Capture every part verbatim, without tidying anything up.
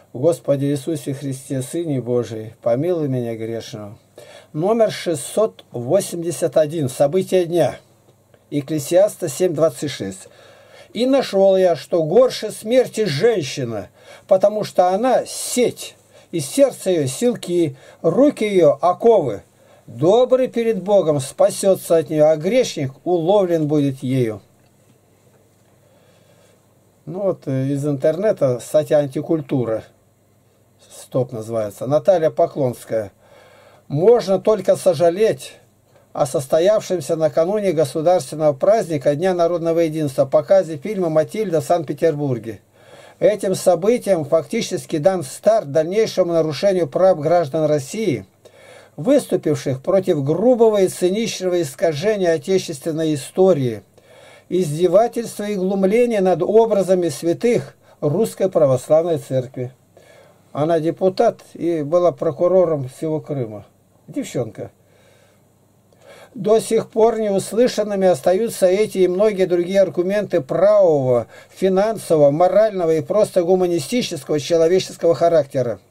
Господи Иисусе Христе, Сыне Божий, помилуй меня грешного. Номер шестьсот восемьдесят один. События дня. Екклесиаста семь двадцать шесть. «И нашел я, что горше смерти женщина, потому что она сеть, и сердце ее силки, руки ее оковы. Добрый перед Богом спасется от нее, а грешник уловлен будет ею». Ну вот из интернета статья «Антикультура». Стоп называется. Наталья Поклонская. «Можно только сожалеть о состоявшемся накануне государственного праздника Дня народного единства показе фильма «Матильда» в Санкт-Петербурге. Этим событием фактически дан старт дальнейшему нарушению прав граждан России, выступивших против грубого и циничного искажения отечественной истории, издевательства и глумления над образами святых Русской Православной Церкви». Она депутат и была прокурором всего Крыма. Девчонка. До сих пор неуслышанными остаются эти и многие другие аргументы правового, финансового, морального и просто гуманистического человеческого характера.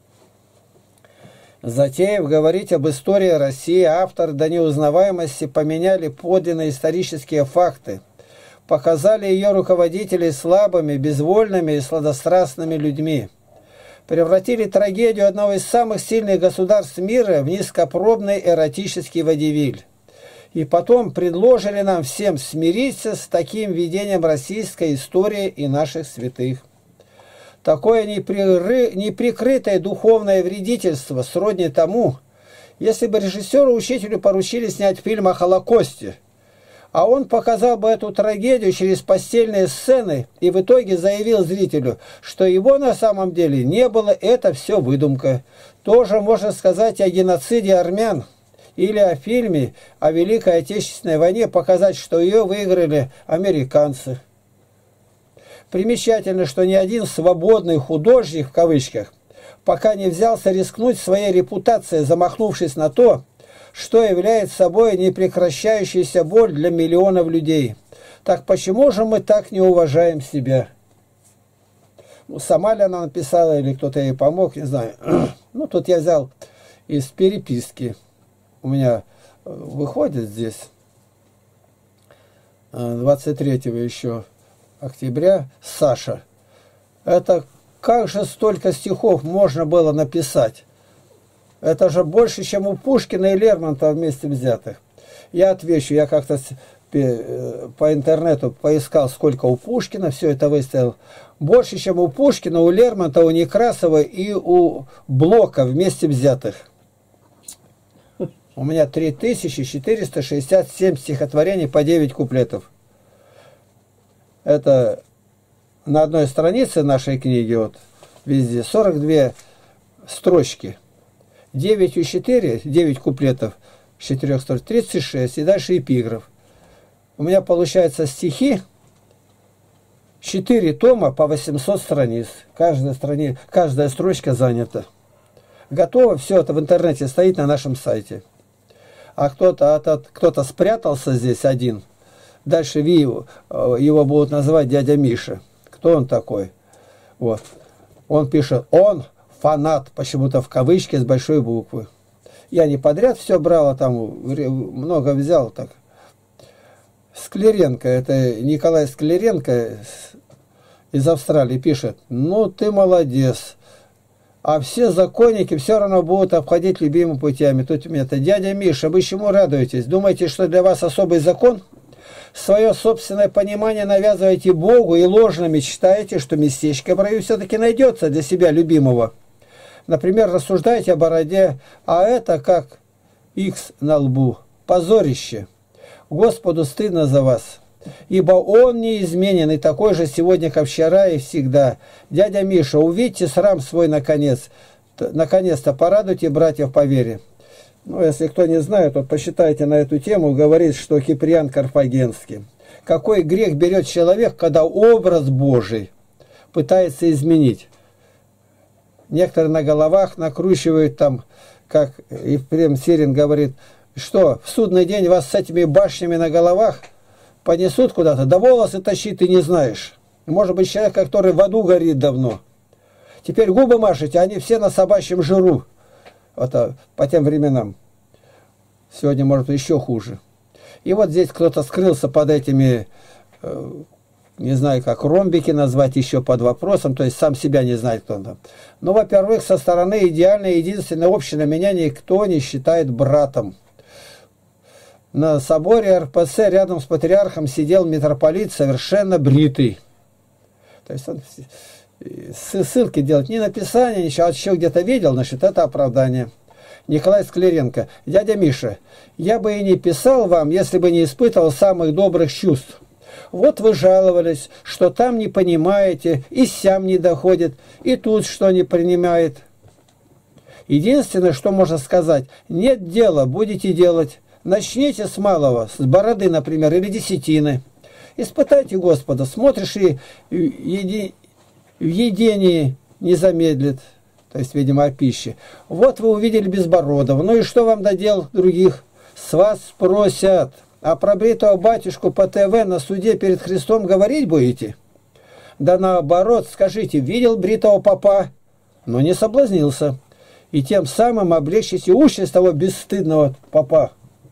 Затеяв говорить об истории России, авторы до неузнаваемости поменяли подлинные исторические факты, показали ее руководителей слабыми, безвольными и сладострастными людьми, превратили трагедию одного из самых сильных государств мира в низкопробный эротический водевиль. И потом предложили нам всем смириться с таким видением российской истории и наших святых. Такое неприкры... неприкрытое духовное вредительство сродни тому, если бы режиссеру-учителю поручили снять фильм о Холокосте, а он показал бы эту трагедию через постельные сцены и в итоге заявил зрителю, что его на самом деле не было, это все выдумка. Тоже можно сказать о геноциде армян или о фильме о Великой Отечественной войне, показать, что ее выиграли американцы. Примечательно, что ни один свободный художник, в кавычках, пока не взялся рискнуть своей репутацией, замахнувшись на то, что является собой непрекращающаяся боль для миллионов людей. Так почему же мы так не уважаем себя? Ну, сама ли она написала, или кто-то ей помог, не знаю. Ну, тут я взял из переписки. У меня выходит здесь двадцать третьего еще октября Саша. Это как же столько стихов можно было написать? Это же больше, чем у Пушкина и Лермонтова вместе взятых. Я отвечу, я как-то по интернету поискал, сколько у Пушкина, все это выставил. Больше, чем у Пушкина, у Лермонтова, у Некрасова и у Блока вместе взятых. У меня три тысячи четыреста шестьдесят семь стихотворений по девять куплетов. Это на одной странице нашей книги, вот везде, сорок две строчки. девять и четыре, девять куплетов, с четырёх строк, тридцать шесть, и дальше эпиграф. У меня получается стихи, четыре тома по восемьсот страниц. Каждая, страни, каждая строчка занята. Готово, все это в интернете стоит на нашем сайте. А кто-то кто-то спрятался здесь один. Дальше его, его будут называть дядя Миша. Кто он такой? Вот. Он пишет, он фанат, почему-то в кавычке с большой буквы. Я не подряд все брал, а там много взял так. Скляренко, это Николай Скляренко из Австралии пишет, ну ты молодец. А все законники все равно будут обходить любимыми путями. Тут у меня-то дядя Миша, вы чему радуетесь? Думаете, что для вас особый закон? Свое собственное понимание навязываете Богу и ложно мечтаете, что местечко в раю все-таки найдется для себя любимого. Например, рассуждаете о бороде, а это как икс на лбу. Позорище. Господу стыдно за вас. Ибо Он неизменен и такой же сегодня, как вчера и всегда. Дядя Миша, увидьте срам свой наконец. Наконец-то порадуйте братьев по вере. Ну, если кто не знает, то почитайте на эту тему, говорит, что Киприан Карфагенский. Какой грех берет человек, когда образ Божий пытается изменить? Некоторые на головах накручивают там, как Ефрем Сирин говорит, что в судный день вас с этими башнями на головах понесут куда-то, да волосы тащи ты не знаешь. Может быть, человек, который в аду горит давно. Теперь губы машете, они все на собачьем жиру. Это по тем временам. Сегодня, может, еще хуже. И вот здесь кто-то скрылся под этими, э, не знаю, как ромбики назвать, еще под вопросом, то есть сам себя не знает, кто он там. Но, во-первых, со стороны идеальной, единственной общины меня никто не считает братом. На соборе эр пэ цэ рядом с патриархом сидел митрополит совершенно бритый. То есть он ссылки делать не на Писание, ничего, а еще где-то видел, значит, это оправдание. Николай Скляренко. Дядя Миша, я бы и не писал вам, если бы не испытывал самых добрых чувств. Вот вы жаловались, что там не понимаете, и сям не доходит, и тут что не принимает. Единственное, что можно сказать, нет дела, будете делать. Начните с малого, с бороды, например, или десятины. Испытайте Господа, смотришь, и в, еди... в едении не замедлит, то есть, видимо, о пище. Вот вы увидели Безбородова, ну и что вам до дел других? С вас спросят, а про бритого батюшку по тэ вэ на суде перед Христом говорить будете? Да наоборот, скажите, видел бритого попа, но не соблазнился, и тем самым облегчите участь того бесстыдного попа.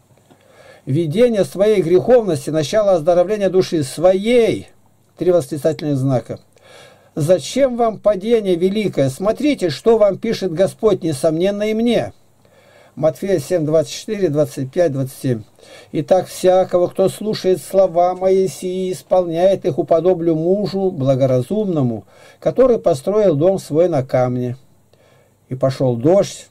Видение своей греховности, начало оздоровления души своей, три восклицательных знака. Зачем вам падение великое? Смотрите, что вам пишет Господь, несомненно, и мне. Матфея семь, двадцать четыре, двадцать пять, двадцать семь. Итак, всякого, кто слушает слова мои сии и исполняет их, уподоблю мужу благоразумному, который построил дом свой на камне. И пошел дождь,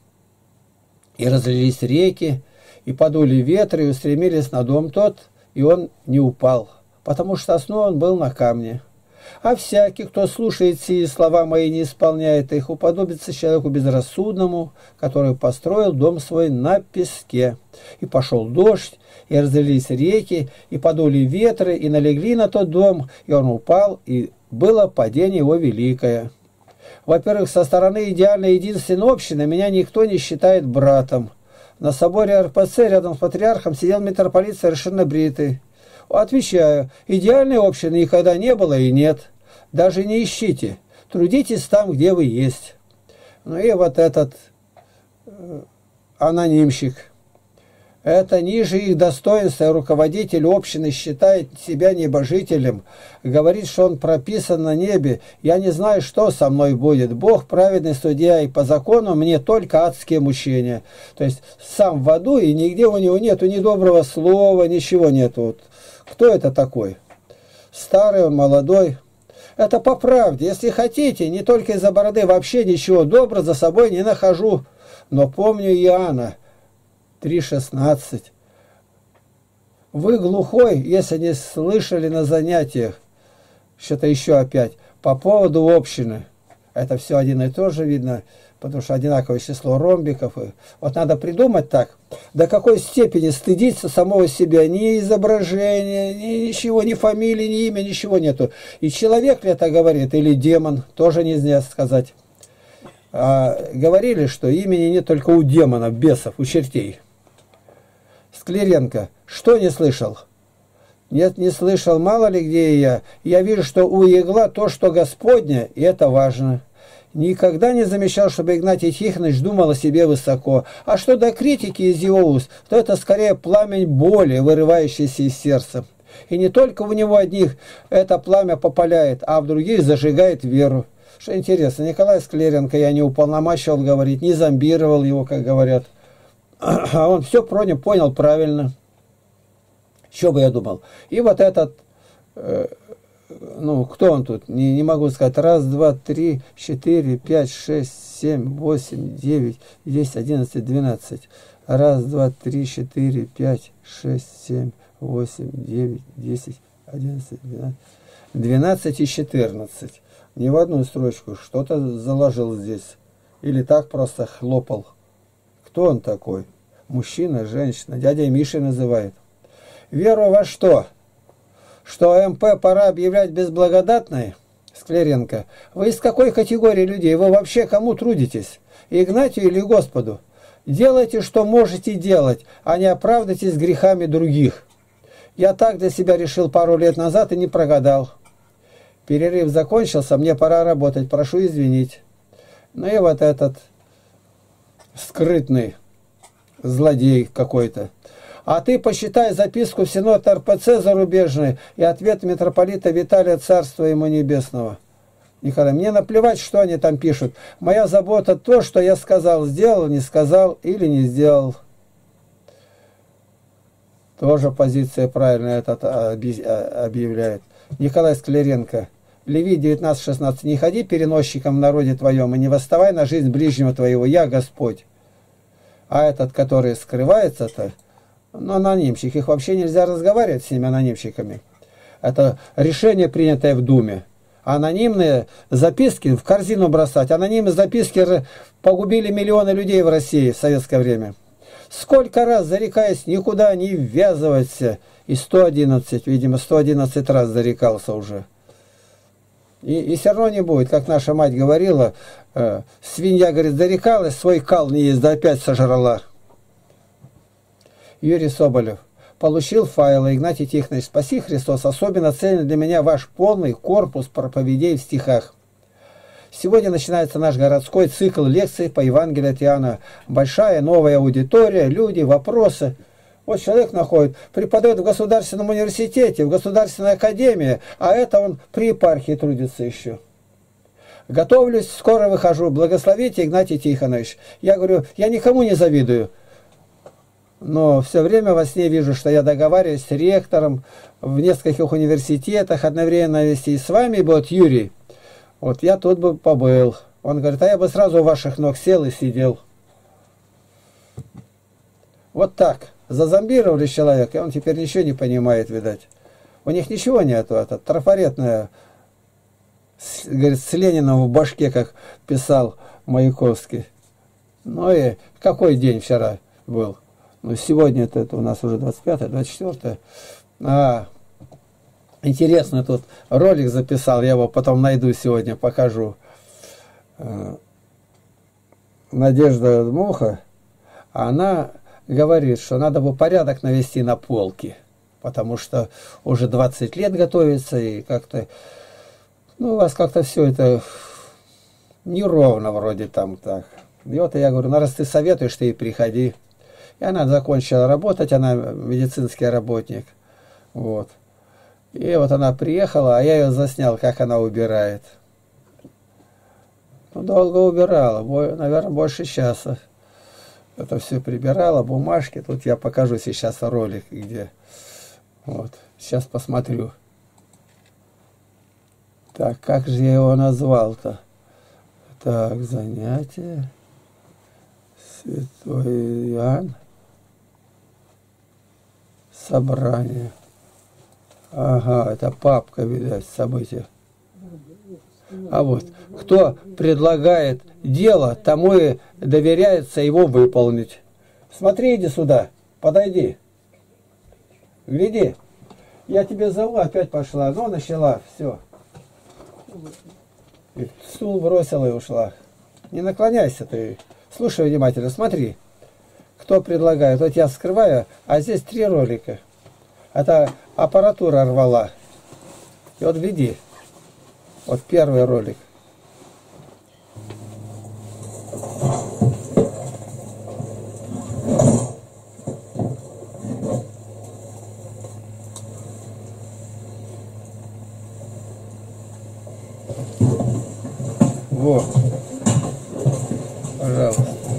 и разлились реки, и подули ветры, и устремились на дом тот, и он не упал, потому что основан был на камне. А всякий, кто слушает сии слова мои и не исполняет их, уподобится человеку безрассудному, который построил дом свой на песке. И пошел дождь, и разлились реки, и подули ветры, и налегли на тот дом, и он упал, и было падение его великое. Во-первых, со стороны идеальной единственной общины меня никто не считает братом. На соборе эр пэ цэ рядом с патриархом сидел митрополит совершенно бритый. Отвечаю, идеальной общины никогда не было и нет. Даже не ищите. Трудитесь там, где вы есть. Ну и вот этот э, анонимщик. Это ниже их достоинства. Руководитель общины считает себя небожителем. Говорит, что он прописан на небе. Я не знаю, что со мной будет. Бог праведный судья, и по закону мне только адские мучения. То есть сам в аду, и нигде у него нету ни доброго слова, ничего нету. Вот. Кто это такой? Старый он, молодой. Это по правде. Если хотите, не только из-за бороды, вообще ничего доброго за собой не нахожу. Но помню Иоанна три шестнадцать. Вы глухой, если не слышали на занятиях. Что-то еще опять. По поводу общины. Это все один и то же видно, потому что одинаковое число ромбиков. Вот надо придумать так, до какой степени стыдиться самого себя. Ни изображения, ни ничего, ни фамилии, ни имя, ничего нету. И человек ли это говорит, или демон, тоже нельзя сказать. А говорили, что имени нет только у демонов, бесов, у чертей. Скляренко. Что не слышал? Нет, не слышал, мало ли где я. Я вижу, что у Егла то, что Господне, и это важно. Никогда не замечал, чтобы Игнатий Тихонович думал о себе высоко. А что до критики из его уст, то это скорее пламень боли, вырывающийся из сердца. И не только у него одних это пламя попаляет, а в других зажигает веру. Что интересно, Николай Скляренко я не уполномачивал говорить, не зомбировал его, как говорят. А он все понял, понял правильно. Что бы я думал? И вот этот, э, ну, кто он тут? Не, не могу сказать. Раз, два, три, четыре, пять, шесть, семь, восемь, девять, десять, одиннадцать, двенадцать. Раз, два, три, четыре, пять, шесть, семь, восемь, девять, десять, одиннадцать, двенадцать. двенадцать и четырнадцать. Не в одну строчку. Что-то заложил здесь. Или так просто хлопал. Кто он такой? Мужчина, женщина. Дядя Миша называет. Веру во что? Что эм пэ пора объявлять безблагодатной? Скляренко. Вы из какой категории людей? Вы вообще кому трудитесь? Игнатию или Господу? Делайте, что можете делать, а не оправдывайтесь грехами других. Я так для себя решил пару лет назад и не прогадал. Перерыв закончился, мне пора работать, прошу извинить. Ну и вот этот скрытный злодей какой-то. А ты посчитай записку в Синод эр пэ цэ зарубежный и ответ митрополита Виталия, царства ему небесного. Николай, мне наплевать, что они там пишут. Моя забота то, что я сказал, сделал, не сказал или не сделал. Тоже позиция правильная этот объявляет. Николай Скляренко. Левит девятнадцать шестнадцать. Не ходи переносчиком в народе твоем и не восставай на жизнь ближнего твоего. Я Господь. А этот, который скрывается-то, ну, анонимщик, их вообще нельзя разговаривать с ними, анонимщиками. Это решение, принятое в Думе. Анонимные записки в корзину бросать. Анонимные записки погубили миллионы людей в России в советское время. Сколько раз, зарекаясь, никуда не ввязываться. И сто одиннадцать, видимо, сто одиннадцать раз зарекался уже. И, и все равно не будет, как наша мать говорила, э, свинья, говорит, зарекалась, свой кал не есть, да опять сожрала. Юрий Соболев. Получил файлы, Игнатий Тихонович, спаси Христос, особенно ценен для меня ваш полный корпус проповедей в стихах. Сегодня начинается наш городской цикл лекций по Евангелию от Иоанна. Большая новая аудитория, люди, вопросы. Вот человек находит, преподает в государственном университете, в государственной академии, а это он при епархии трудится еще. Готовлюсь, скоро выхожу, благословите, Игнатий Тихонович. Я говорю, я никому не завидую. Но все время во сне вижу, что я договариваюсь с ректором в нескольких университетах, одновременно вести и с вами, вот Юрий. Вот я тут бы побыл. Он говорит, а я бы сразу у ваших ног сел и сидел. Вот так. Зазомбировали человека, и он теперь ничего не понимает, видать. У них ничего нету, это трафаретное, говорит, с Лениным в башке, как писал Маяковский. Ну и какой день вчера был? Ну, сегодня это, это у нас уже двадцать пятое, двадцать четвёртое. А, интересно, тут ролик записал, я его потом найду сегодня, покажу. Надежда Муха, она говорит, что надо бы порядок навести на полке, потому что уже двадцать лет готовится, и как-то, ну, у вас как-то все это неровно вроде там так. И вот я говорю, ну, раз ты советуешь, ты и приходи. И она закончила работать, она медицинский работник. Вот. И вот она приехала, а я ее заснял, как она убирает. Ну, долго убирала, наверное, больше часа. Это все прибирала, бумажки. Тут я покажу сейчас ролик, где. Вот. Сейчас посмотрю. Так, как же я его назвал-то? Так, занятие. Святой Иоанн. Собрание. Ага, это папка, видать, события. А вот, кто предлагает дело, тому и доверяется его выполнить. Смотри, иди сюда, подойди. Гляди. Я тебя зову, опять пошла. Ну, начала, все. И стул бросила и ушла. Не наклоняйся ты. Слушай внимательно, смотри. Кто предлагает? Вот я скрываю, а здесь три ролика. Это аппаратура рвала. И вот гляди. Вот первый ролик. Вот. Пожалуйста.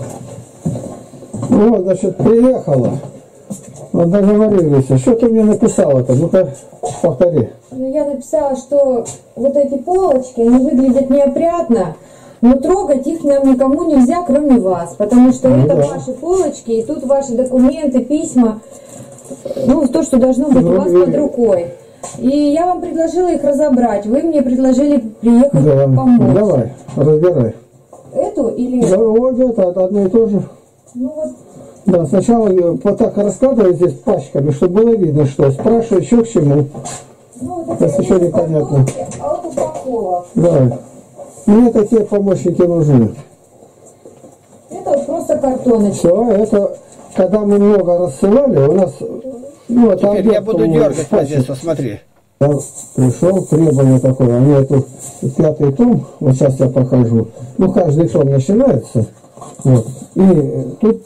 Ну, значит, приехала. Вот договорились. Что ты мне написала-то? Ну-ка, повтори. Ну, я написала, что вот эти полочки, они выглядят неопрятно, но трогать их нам никому нельзя, кроме вас. Потому что ну, это да. ваши полочки, и тут ваши документы, письма, ну, то, что должно быть ну, у вас и... под рукой. И я вам предложила их разобрать. Вы мне предложили приехать да. помочь. Давай, разбирай. Эту или... Да, вот это, это одно и то же. Ну вот. Да, сначала вот так раскладываю здесь пачками, чтобы было видно, что. Спрашиваю, что к чему. Ну, вот это еще непонятно. А вот упаковок. Да. Мне такие помощники нужны. Это вот просто картоночка. Все, это, когда мы много рассылали, у нас... Ну, теперь я буду дергать вот здесь, посмотри. Я пришел, требование такое, они эту пятый том, вот сейчас я покажу, ну каждый том начинается, вот, и тут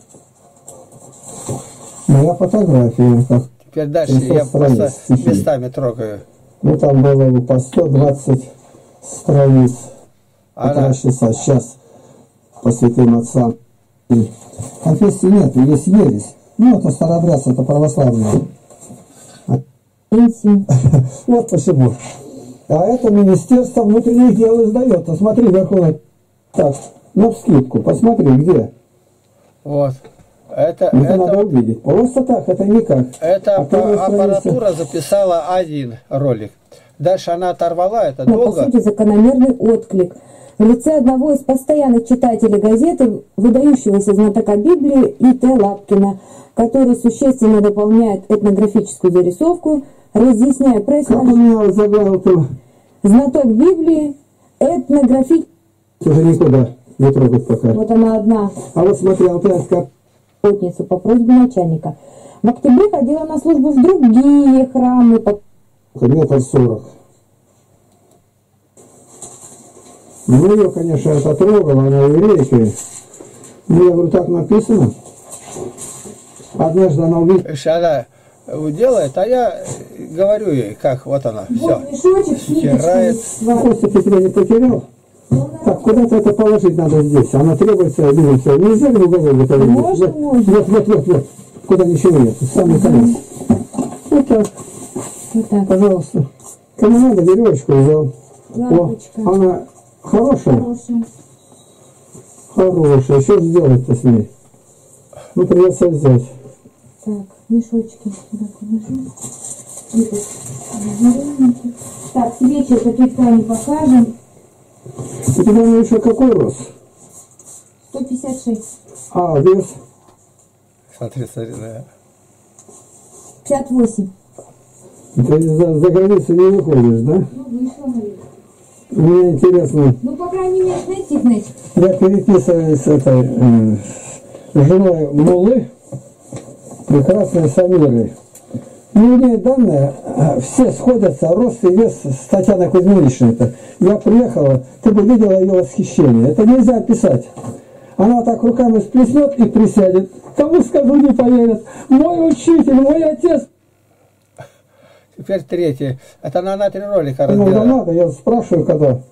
моя фотография. Как Теперь дальше я просто стихи. местами трогаю. Ну там было по сто двадцать страниц, полтора Ага. часа, сейчас по святым отцам. Конфессии нет, есть ересь. Ну это старообрядцы, это православные. Вот почему. А это Министерство внутренних дел издает. А смотри, Верховный. Так, навскидку, посмотри, где. Вот. Это, Это, это, надо увидеть. Просто так, это никак. это А первая аппаратура записала один ролик. Дальше она оторвала это Но, по долго. сути, закономерный отклик. В лице одного из постоянных читателей газеты, выдающегося знатока Библии И Т Лапкина, который существенно дополняет этнографическую зарисовку, разъясняя Как у происхождение. меня заглавил-то? Знаток Библии, этнографический. Уже никуда не трогать пока. Вот она одна, А вот смотри, алтайская работница по просьбе начальника. В октябре ходила на службу в другие храмы. по- метр сорок. Ну, ее, конечно, это трогало, она еврейка. Ну, я говорю, так написано. Однажды она увидела. Видишь, она делает, а я говорю ей, как, вот она, все. Вот мешочек с Стирает. ниточками. Костя, ты тебя не потерял? Так, куда-то это положить надо здесь. Она требуется, видите, нельзя в уголок это видеть. Можно, Вот, можно. вот, вот, вот, вот. Куда ничего нет. Самый конец. Вот так, Вот так. пожалуйста. Кому надо, веревочку взял. Лампочка. О, она хорошая? Хорошая. Хорошая. Что сделать-то с ней? Ну, придется взять. Так, мешочки сюда положу. И тут развернуты. Так, свечи какие-то не покажем. У тебя ну, еще какой рост? сто пятьдесят шесть. А, вес? Смотри, смотри, да. пятьдесят восемь. Ты за, за границу не выходишь, да? Ну, вышло, наверное. Мне интересно, Ну, по крайней мере, знаете, знаете. я переписываюсь с этой э, женой Мулы, прекрасной Самирой. И у нее данные, э, все сходятся, рост и вес с Татьяной Кузьминичной-то. Я приехала, ты бы видела ее восхищение. Это нельзя описать. Она так руками сплеснет и присядет. Кому скажу, не поверят. Мой учитель, мой отец. Теперь третий. Это она на три ролика Ну, да разбирала. надо, я спрашиваю, когда.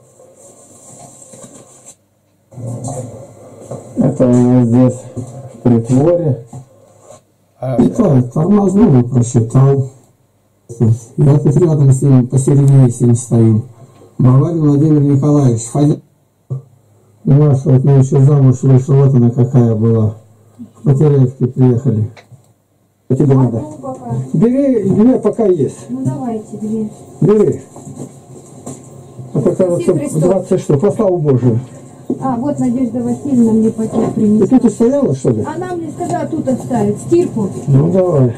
Это у меня здесь в притворе. А, Так, тормозную просчитал. Я тут рядом с ним, посередине с ним стою. Баварин Владимир Николаевич. Ходил. Наша, вот мы еще замуж вышла, вот она какая была. В Потеряевке приехали. А тебе надо. Ну, пока. Бери, две пока есть. Ну, давайте, две. Бери. Это, кажется, Христос. двадцать штук. По славу Божию. А, вот Надежда Васильевна мне пакет Ты принесла. тут и стояла, что ли? Она мне сказала тут оставить стирку. Ну, давай.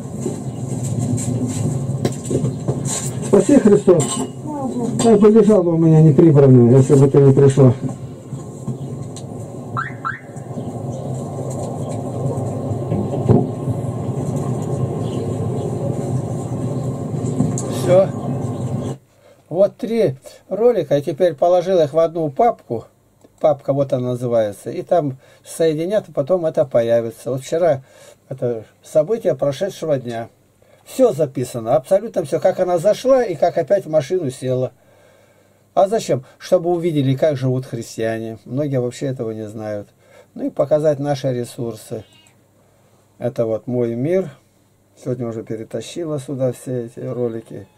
Спаси Христос. Слава Богу. Так бы лежала у меня неприбранная, если бы ты не пришла. все. Вот три ролика, я теперь положил их в одну папку. Папка вот она называется. И там соединят, и потом это появится. Вот вчера это событие прошедшего дня. Все записано, абсолютно все. Как она зашла и как опять в машину села. А зачем? Чтобы увидели, как живут христиане. Многие вообще этого не знают. Ну и показать наши ресурсы. Это вот «Мой мир». Сегодня уже перетащила сюда все эти ролики.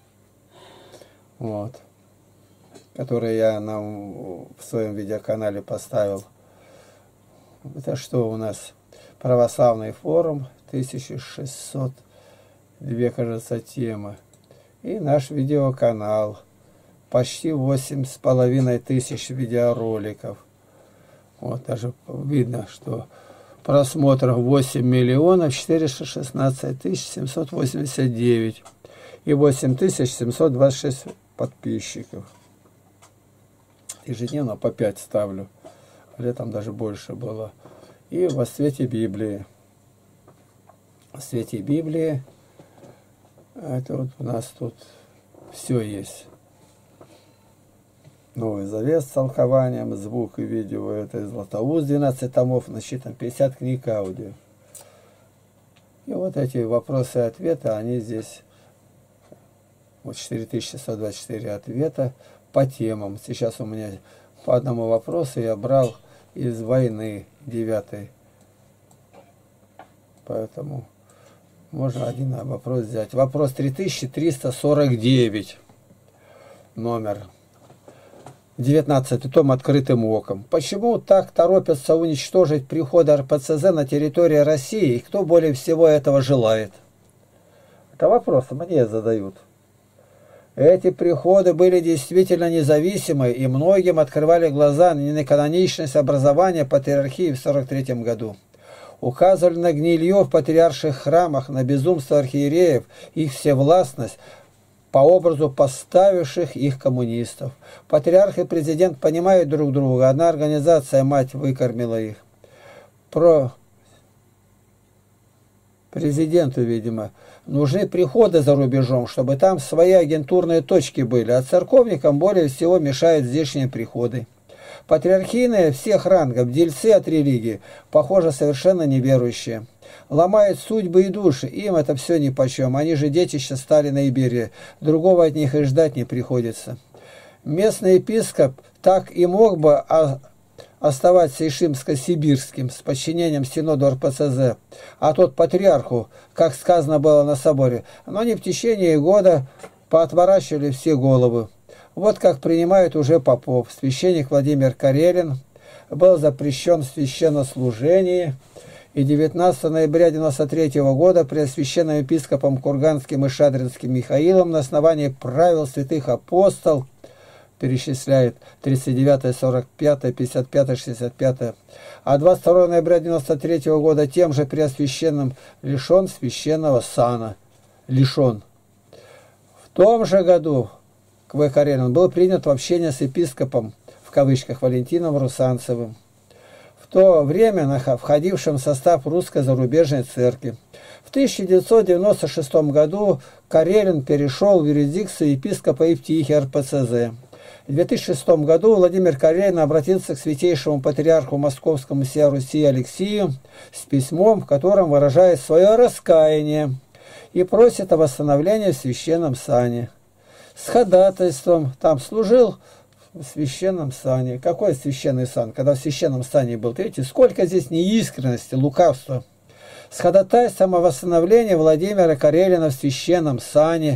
Вот. Которые я нам в своем видеоканале поставил. Это что у нас? Православный форум, тысяча шестьсот две, кажется, темы. И наш видеоканал. Почти восемь с половиной тысяч видеороликов. Вот даже видно, что просмотров восемь миллионов четыреста шестнадцать тысяч семьсот восемьдесят девять. И восемь тысяч семьсот двадцать шесть подписчиков. Ежедневно по пять ставлю. Летом даже больше было. И во свете Библии. В свете Библии. Это вот у нас тут Все есть. Новый Завет с толкованием, звук и видео, это Златоуст, двенадцать томов, насчитано пятьдесят книг аудио. И вот эти вопросы и ответы, они здесь, вот четыре тысячи сто двадцать четыре ответа по темам. Сейчас у меня по одному вопросу я брал из войны девятой. Поэтому можно один вопрос взять. Вопрос три тысячи триста сорок девять. Номер. девятнадцатый том «Открытым оком». Почему так торопятся уничтожить приходы эр пэ цэ зэ на территории России, и кто более всего этого желает? Это вопрос мне задают. Эти приходы были действительно независимы, и многим открывали глаза на неканоничность образования патриархии в сорок третьем году. Указывали на гнилье в патриарших храмах, на безумство архиереев, их всевластность, по образу поставивших их коммунистов. Патриарх и президент понимают друг друга, одна организация, мать, выкормила их. Про президенту, видимо, нужны приходы за рубежом, чтобы там свои агентурные точки были, а церковникам более всего мешают здешние приходы. Патриархийные всех рангов, дельцы от религии, похоже, совершенно неверующие. Ломают судьбы и души, им это все нипочем, они же детище Сталина и Берия, другого от них и ждать не приходится. Местный епископ так и мог бы оставаться ишимско-сибирским с подчинением синоду эр пэ цэ зэ, а тот патриарху, как сказано было на соборе, но они в течение года поотворачивали все головы. Вот как принимают уже попов. Священник Владимир Карелин был запрещен в священнослужении, и девятнадцатого ноября девяносто третьего года преосвященным епископом Курганским и Шадринским Михаилом на основании правил святых апостол, перечисляет тридцать девятое, сорок пятое, пятьдесят пятое, шестьдесят пятое, а двадцать второго ноября девяносто третьего года тем же преосвященным лишен священного сана. Лишен. В том же году К.В. Карелин был принят в общение с епископом, в кавычках, Валентином Русанцевым, в то время входившим в состав русской зарубежной церкви. В тысяча девятьсот девяносто шестом году Карелин перешел в юрисдикцию епископа Евтихия эр пэ цэ зэ. В две тысячи шестом году Владимир Карелин обратился к святейшему патриарху Московскому сия Руси Алексию с письмом, в котором выражает свое раскаяние и просит о восстановлении в священном сане. С ходатайством, там служил в священном сане. Какой священный сан? Когда в священном сане был, видите, сколько здесь неискренности, лукавства. С ходатайством о восстановлении Владимира Карелина в священном сане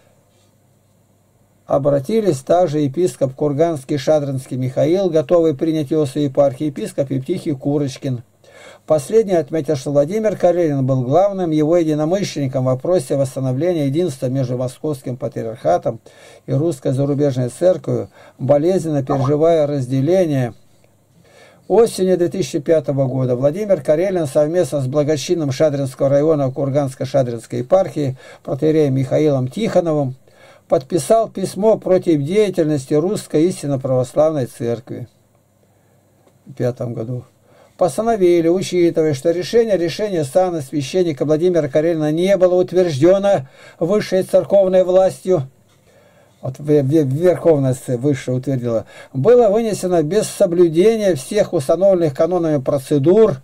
обратились также епископ Курганский Шадринский Михаил, готовый принять его в свою епархию, епископ Евтихий Курочкин. Последний отметил, что Владимир Карелин был главным его единомышленником в вопросе восстановления единства между Московским патриархатом и Русской зарубежной церковью, болезненно переживая разделение. Осенью две тысячи пятого года Владимир Карелин совместно с благочинным Шадринского района Курганско-Шадринской епархии протоиереем Михаилом Тихоновым подписал письмо против деятельности Русской истинно православной церкви в пятом году. Постановили, учитывая, что решение решения сана священника Владимира Карелина не было утверждено высшей церковной властью, вот Верховность высшая утвердила, было вынесено без соблюдения всех установленных канонами процедур.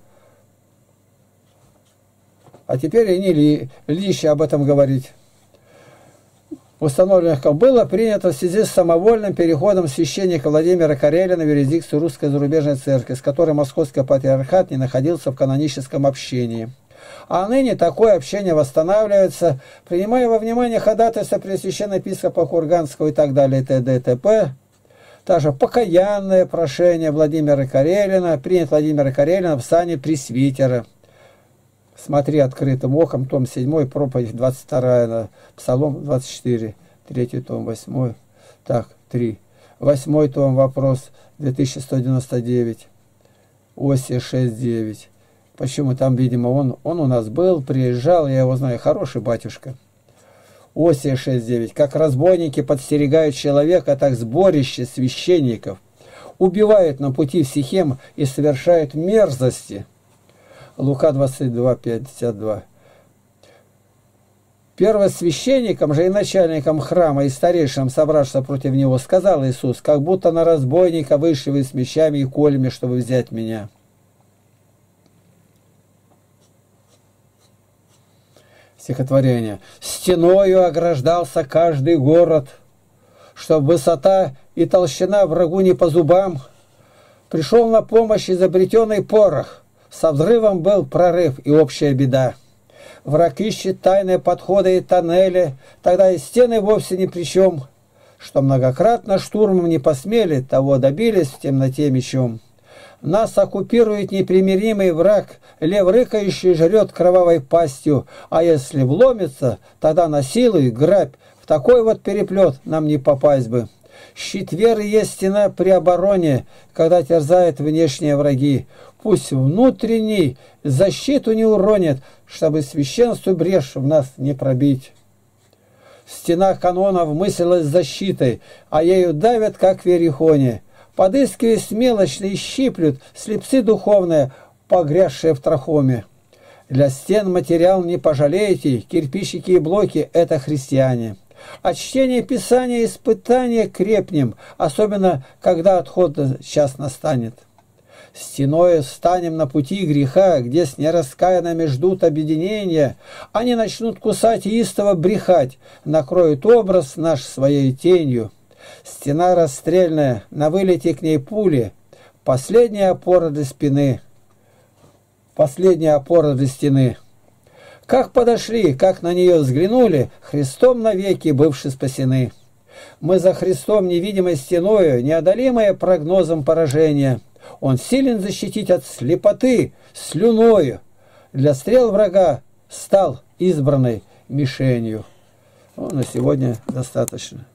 А теперь и не ли, лишь об этом говорить. Установленных было принято в связи с самовольным переходом священника Владимира Карелина в юрисдикцию Русской зарубежной церкви, с которой Московский патриархат не находился в каноническом общении. А ныне такое общение восстанавливается, принимая во внимание ходатайство Преосвященного епископа Курганского и так далее, т.д. и т.п. Также покаянное прошение Владимира Карелина, принят Владимира Карелина в сане пресвитера. Смотри «Открытым оком», том седьмой, проповедь двадцать вторая, Псалом двадцать четыре, третий том, восьмой, так, три. Восьмой том, вопрос две тысячи сто девяносто девять, Осия шесть девять. Почему там, видимо, он, он у нас был, приезжал, я его знаю, хороший батюшка. Осия шесть девять. Как разбойники подстерегают человека, так сборище священников убивают на пути в Сихем и совершают мерзости. Лука двадцать два, пятьдесят два. Первосвященникам же и начальникам храма и старейшим, собравшимся против него, сказал Иисус: как будто на разбойника вышли вы с мечами и колями, чтобы взять меня. Стихотворение. «Стеною ограждался каждый город, чтоб высота и толщина врагу не по зубам. Пришел на помощь изобретенный порох, со взрывом был прорыв и общая беда. Враг ищет тайные подходы и тоннели, тогда и стены вовсе ни при чем. Что многократно штурмом не посмели, того добились в темноте мечом. Нас оккупирует непримиримый враг, лев рыкающий жрет кровавой пастью, а если вломится, тогда насилуй, грабь, в такой вот переплет нам не попасть бы. Щит веры есть стена при обороне, когда терзают внешние враги. Пусть внутренний защиту не уронит, чтобы священству брешь в нас не пробить. Стена канонов мыслилась защитой, а ею давят, как в Иерихоне. Подыскивая смелочно и щиплют слепцы духовные, погрязшие в трахоме. Для стен материал не пожалеете, кирпичики и блоки – это христиане. От чтения Писания испытания крепнем, особенно когда отход час настанет. Стеною станем на пути греха, где с нераскаянными ждут объединения, они начнут кусать и истово брехать, накроют образ наш своей тенью. Стена расстрельная, на вылете к ней пули, последняя опора для спины, последняя опора для стены. Как подошли, как на нее взглянули, Христом навеки бывши спасены. Мы за Христом невидимой стеною, неодолимое прогнозом поражения. Он силен защитить от слепоты слюною. Для стрел врага стал избранной мишенью. Ну, на сегодня достаточно.